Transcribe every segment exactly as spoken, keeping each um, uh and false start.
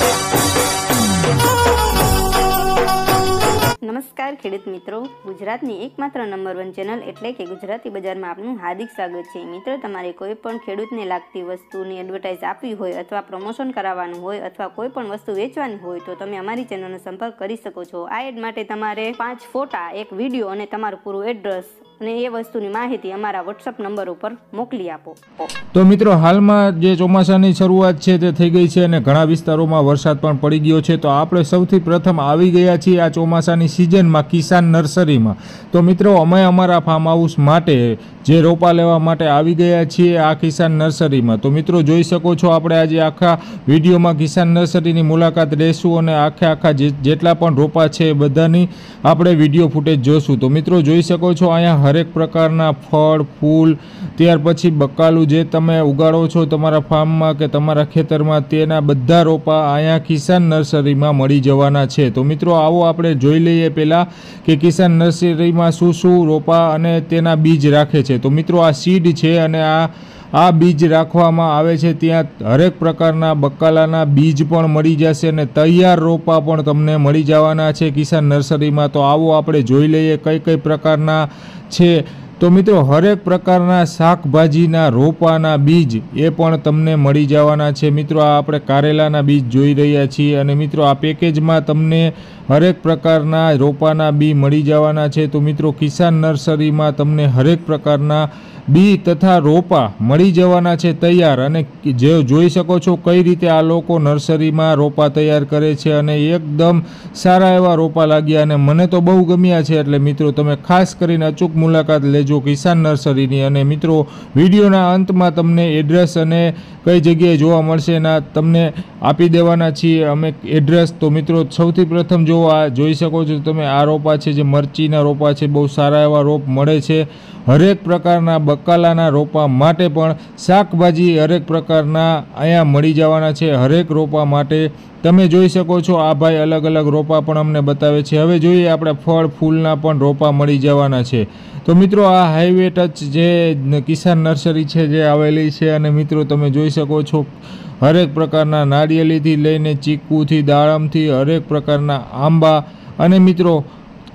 નમસ્કાર ખેડૂત મિત્રો, ગુજરાતની એકમાત્ર નંબર વન ચેનલ એટલે કે ગુજરાતી બજારમાં આપનું હાર્દિક સ્વાગત છે। મિત્રો, તમારે કોઈ પણ ખેડૂતને લાગતી વસ્તુની એડવર્ટાઇઝ આપવી હોય અથવા પ્રમોશન કરાવવાનું હોય અથવા કોઈ પણ વસ્તુ વેચવાની હોય તો તમે અમારી ચેનલનો સંપર્ક કરી શકો છો। આ એડ માટે તમારે પાંચ ફોટા, એક વિડીયો અને તમારું પૂરું એડ્રેસ અને એ વસ્તુની માહિતી અમારા વોટ્સઅપ નંબર ઉપર મોકલી આપો। તો મિત્રો, હાલમાં જે ચોમાસાની શરૂઆત છે તે થઈ ગઈ છે અને ઘણા વિસ્તારોમાં વરસાદ પણ પડી ગયો છે। તો આપણે સૌથી પ્રથમ આવી ગયા છીએ આ ચોમાસાની સિઝનમાં કિસાન નર્સરીમાં। તો મિત્રો, અમે અમારા ફાર્મ હાઉસ માટે જે રોપા લેવા માટે આવી ગયા છીએ આ કિસાન નર્સરીમાં। તો મિત્રો, જોઈ શકો છો આપણે આજે આખા વિડીયોમાં કિસાન નર્સરીની મુલાકાત લેશું અને આખા આખા જેટલા પણ રોપા છે એ બધાની આપણે વિડીયો ફૂટેજ જોશું। તો મિત્રો, જોઈ શકો છો અહીંયા હરેક પ્રકારના ફળ, ફૂલ, ત્યાર પછી બકાલું જે તમે ઉગાડો છો તમારા ફાર્મમાં કે તમારા ખેતરમાં તેના બધા રોપા અહીંયા કિસાન નર્સરીમાં મળી જવાના છે। તો મિત્રો, આવો આપણે જોઈ લઈએ પહેલાં કે કિસાન નર્સરીમાં શું શું રોપા અને તેના બીજ રાખે છે। તો મિત્રો, આ સીડ છે અને આ આ બીજ રાખવામાં આવે છે। ત્યાં હરેક પ્રકારના બકાલાના બીજ પણ મળી જશે અને તૈયાર રોપા પણ તમને મળી જવાના છે કિસાન નર્સરીમાં। તો આવો આપણે જોઈ લઈએ કઈ કઈ પ્રકારના છે। તો મિત્રો, હરેક પ્રકારના શાકભાજીના રોપાના બીજ એ પણ તમને મળી જવાના છે। મિત્રો, આ આપણે કારેલાના બીજ જોઈ રહ્યા છીએ અને મિત્રો આ પેકેજમાં તમને હરેક પ્રકારના રોપાના બી મળી જવાના છે। તો મિત્રો, કિસાન નર્સરીમાં તમને હરેક પ્રકારના બી તથા રોપા મળી જવાના છે તૈયાર। અને જે જોઈ શકો છો કઈ રીતે આ લોકો નર્સરીમાં રોપા તૈયાર કરે છે અને એકદમ સારા એવા રોપા લાગ્યા અને મને તો બહુ ગમ્યા છે। એટલે મિત્રો, તમે ખાસ કરીને અચૂક મુલાકાત લેજો કિસાન નર્સરીની। અને મિત્રો, વિડીયોના અંતમાં તમને એડ્રેસ અને કઈ જગ્યાએ જોવા મળશે એના તમને આપી દેવાના છીએ અમે એડ્રેસ। તો મિત્રો, સૌથી પ્રથમ જો આ જોઈ શકો છો તમે આ રોપા છે જે મરચીના રોપા છે, બહુ સારા એવા રોપ મળે છે। હરેક પ્રકારના બકાલાના રોપા માટે પણ શાકભાજી હરેક પ્રકારના અહીંયા મળી જવાના છે હરેક રોપા માટે। તમે જોઈ શકો છો આ ભાઈ અલગ અલગ રોપા પણ અમને બતાવે છે। હવે જોઈએ આપણે ફળ ફૂલના પણ રોપા મળી જવાના છે। તો મિત્રો, આ હાઈવે ટચ જે કિસાન નર્સરી છે જે આવેલી છે અને મિત્રો તમે જોઈ શકો છો હરેક પ્રકારના નાળિયેરીથી લઈને ચીકુથી, દાડમથી હરેક પ્રકારના આંબા અને મિત્રો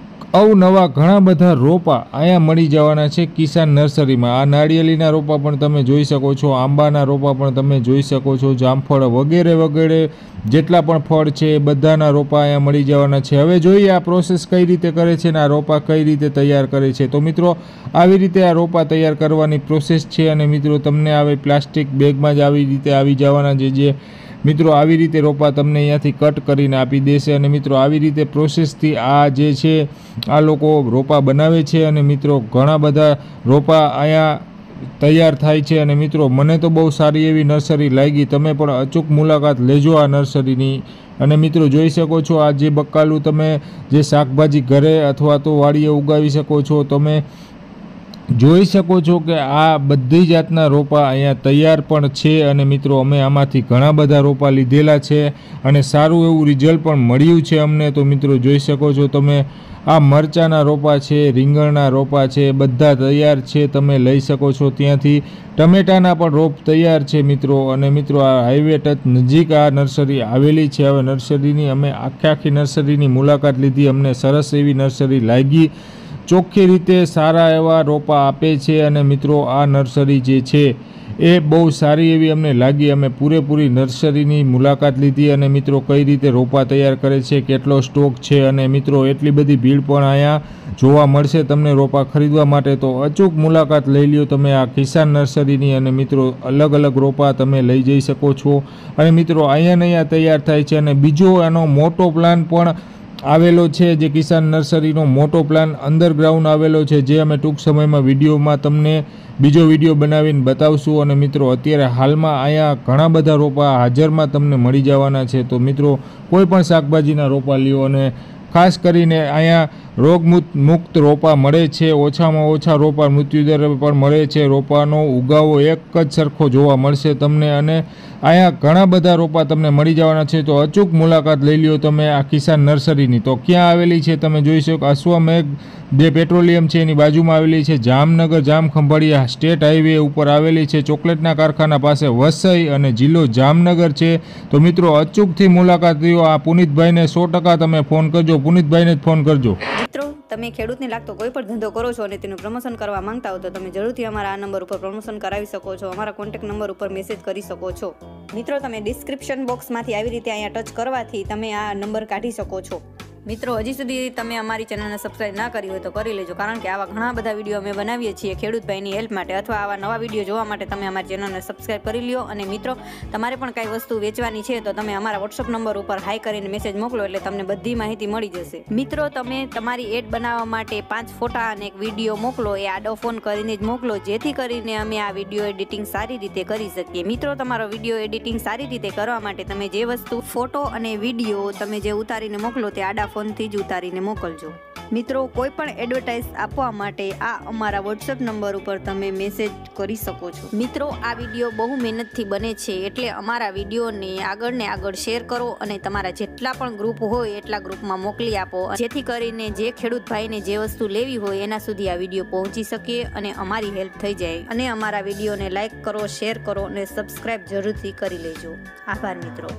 અવનવા ઘણા બધા રોપા અહીંયા મળી જવાના છે કિસાન નર્સરીમાં। આ નાળિયેરીના રોપા પણ તમે જોઈ શકો છો, આંબાના રોપા પણ તમે જોઈ શકો છો, જામફળ વગેરે વગેરે જેટલા પણ ફળ છે એ બધાના રોપા અહીંયા મળી જવાના છે। હવે જોઈએ આ પ્રોસેસ કઈ રીતે કરે છે અને આ રોપા કઈ રીતે તૈયાર કરે છે। તો મિત્રો, આવી રીતે આ રોપા તૈયાર કરવાની પ્રોસેસ છે અને મિત્રો તમને આવી પ્લાસ્ટિક બેગમાં જ આવી રીતે આવી જવાના છે જે મિત્રો આવી રીતે રોપા તમને અહીંયાથી કટ કરીને આપી દેશે અને મિત્રો આવી રીતે પ્રોસેસથી આ જે છે આ લોકો રોપા બનાવે છે અને મિત્રો ઘણા બધા રોપા અહીંયા તૈયાર થાય છે। અને મિત્રો, મને તો બહુ સારી એવી નર્સરી લાગી, તમે પણ અચૂક મુલાકાત લેજો આ નર્સરીની। અને મિત્રો, જોઈ શકો છો આ જે બકાલું તમે જે શાકભાજી ઘરે અથવા તો વાડીએ ઉગાવી શકો છો, તમે જોઈ શકો છો કે આ બધી જાતના રોપા અહીંયા તૈયાર પણ છે। અને મિત્રો, અમે આમાંથી ઘણા બધા રોપા લીધેલા છે અને સારું એવું રિઝલ્ટ પણ મળ્યું છે અમને। તો મિત્રો, જોઈ શકો છો તમે આ મરચાના રોપા છે, રીંગણના રોપા છે, બધા તૈયાર છે, તમે લઈ શકો છો ત્યાંથી। ટમેટાના પણ રોપ તૈયાર છે મિત્રો। અને મિત્રો, આ હાઈવે ટચ નજીક આ નર્સરી આવેલી છે। હવે નર્સરીની અમે આખી આખી નર્સરીની મુલાકાત લીધી, અમને સરસ એવી નર્સરી લાગી, ચોખ્ખી રીતે સારા એવા રોપા આપે છે અને મિત્રો આ નર્સરી જે છે એ બહુ સારી એવી અમને લાગી। અમે પૂરેપૂરી નર્સરીની મુલાકાત લીધી અને મિત્રો કઈ રીતે રોપા તૈયાર કરે છે, કેટલો સ્ટોક છે અને મિત્રો એટલી બધી ભીડ પણ અહીંયા જોવા મળશે તમને રોપા ખરીદવા માટે। તો અચૂક મુલાકાત લઈ લ્યો તમે આ કિસાન નર્સરીની અને મિત્રો અલગ અલગ રોપા તમે લઈ જઈ શકો છો। અને મિત્રો, અહીંયા ને અહીંયા તૈયાર થાય છે અને બીજો એનો મોટો પ્લાન પણ આવેલો છે જે કિસાન નર્સરીનો મોટો પ્લાન અંડરગ્રાઉન્ડ આવેલો છે જે અમે ટૂંક સમયમાં વિડીયોમાં તમને બીજો વિડીયો બનાવીને બતાવશું। અને મિત્રો, અત્યારે હાલમાં અહીંયા ઘણા બધા રોપા હાજરમાં તમને મળી જવાના છે। તો મિત્રો, કોઈ પણ શાકભાજીના રોપા લ્યો અને ખાસ કરીને અહીંયા રોગ મુક્ત રોપા મળે છે, ઓછામાં ઓછા રોપા મૃત્યુદર પણ મળે છે, રોપાનો ઉગાવો એક જ સરખો જોવા મળશે તમને અને અહીંયા ઘણા બધા રોપા તમને મળી જવાના છે, તો અચૂક મુલાકાત લઈ લ્યો તમે આ કિસાન નર્સરીની. તો ક્યાં આવેલી છે તમે જોઈ શકો, અશ્વમેઘ જે પેટ્રોલિયમ છે એની બાજુમાં આવેલી છે, જામનગર જામખંભાળિયા સ્ટેટ હાઈવે ઉપર આવેલી છે, ચોકલેટના કારખાના પાસે વસઈ અને જિલ્લો જામનગર છે. તો મિત્રો અચૂકથી મુલાકાત લ્યો. આ પુનિતભાઈને સો ટકા તમે ફોન કરજો, પુનિતભાઈને જ ફોન કરજો. મિત્રો તમે ખેડૂતને લાગતો કોઈ પણ ધંધો કરો છો અને તેનું પ્રમોશન કરવા માંગતા હો તો તમે જરૂરથી અમારા આ નંબર ઉપર પ્રમોશન કરાવી શકો છો, અમારા કોન્ટેક્ટ નંબર ઉપર મેસેજ કરી શકો છો. મિત્રો તમે ડિસ્ક્રિપ્શન બોક્સમાંથી આવી રીતે અહીંયા ટચ કરવાથી તમે આ નંબર કાઢી શકો છો. મિત્રો હજી સુધી તમે અમારી ચેનલને સબસ્ક્રાઇબ ના કરી હોય તો કરી લેજો, કારણ કે આવા ઘણા બધા વિડીયો અમે બનાવીએ છીએ ખેડૂતભાઈની હેલ્પ માટે, અથવા આવા નવા વિડીયો જોવા માટે તમે અમારી ચેનલને સબસ્ક્રાઇબ કરી લ્યો. અને મિત્રો તમારે પણ કાંઈ વસ્તુ વેચવાની છે તો તમે અમારા વોટ્સઅપ નંબર ઉપર હાઈ કરીને મેસેજ મોકલો, એટલે તમને બધી માહિતી મળી જશે. મિત્રો તમે તમારી એડ બનાવવા માટે પાંચ ફોટા અને એક વિડીયો મોકલો, એ આડો ફોન કરીને જ મોકલો, જેથી કરીને અમે આ વિડીયો એડિટિંગ સારી રીતે કરી શકીએ. મિત્રો તમારો વિડીયો એડિટિંગ સારી રીતે કરવા માટે તમે જે વસ્તુ ફોટો અને વિડીયો તમે જે ઉતારીને મોકલો તે આડા ફોનથી જ ઉતારીને મોકલજો. મિત્રો કોઈ પણ એડવર્ટાઇઝ આપવા માટે આ અમારા વોટ્સઅપ નંબર ઉપર તમે મેસેજ કરી શકો છો. મિત્રો આ વિડીયો બહુ મહેનતથી બને છે, એટલે અમારા વિડીયોને આગળ ને આગળ શેર કરો અને તમારા જેટલા પણ ગ્રુપ હોય એટલા ગ્રુપમાં મોકલી આપો, જેથી કરીને જે ખેડૂત ભાઈને જે વસ્તુ લેવી હોય એના સુધી આ વિડીયો પહોંચી શકે અને અમારી હેલ્પ થઈ જાય. અને અમારા વિડીયોને લાઇક કરો, શેર કરો અને સબસ્ક્રાઇબ જરૂરથી કરી લેજો. આભાર મિત્રો.